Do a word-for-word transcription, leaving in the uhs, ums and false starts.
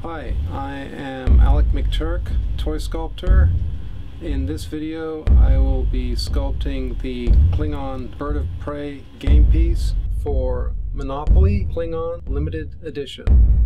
Hi, I am Alec McTurk, toy sculptor. In this video I will be sculpting the Klingon Bird of Prey game piece for Monopoly Klingon Limited Edition.